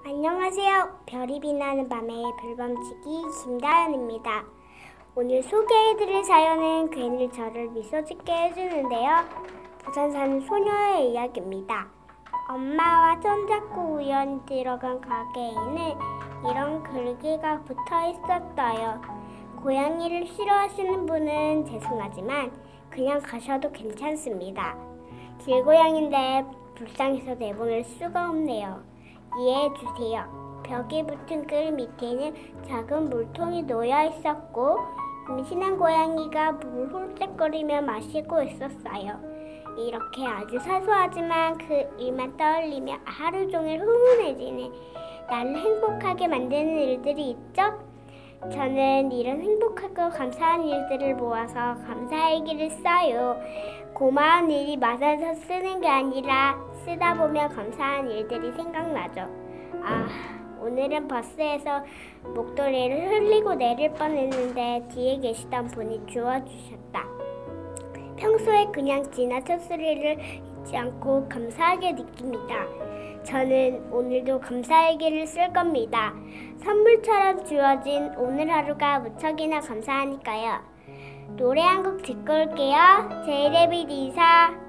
안녕하세요. 별이 빛나는 밤의 별밤치기 김다연입니다. 오늘 소개해드릴 사연은 괜히 저를 미소 짓게 해주는데요. 부산 사는 소녀의 이야기입니다. 엄마와 손잡고 우연히 들어간 가게에는 이런 글귀가 붙어 있었어요. 고양이를 싫어하시는 분은 죄송하지만 그냥 가셔도 괜찮습니다. 길고양인데 불쌍해서 내보낼 수가 없네요. 이해해주세요. 벽에 붙은 글 밑에는 작은 물통이 놓여 있었고 임신한 고양이가 물을 홀짝거리며 마시고 있었어요. 이렇게 아주 사소하지만 그 일만 떠올리며 하루 종일 흥분해지는 나를 행복하게 만드는 일들이 있죠? 저는 이런 행복하고 감사한 일들을 모아서 감사일기를 써요. 고마운 일이 맞아서 쓰는 게 아니라 쓰다 보면 감사한 일들이 생각나죠. 오늘은 버스에서 목도리를 흘리고 내릴 뻔했는데 뒤에 계시던 분이 주워주셨다. 평소에 그냥 지나쳐 소리를 잊지 않고 감사하게 느낍니다. 저는 오늘도 감사일기를 쓸 겁니다. 선물처럼 주어진 오늘 하루가 무척이나 감사하니까요. 노래 한 곡 듣고 올게요. 제이레빗 이사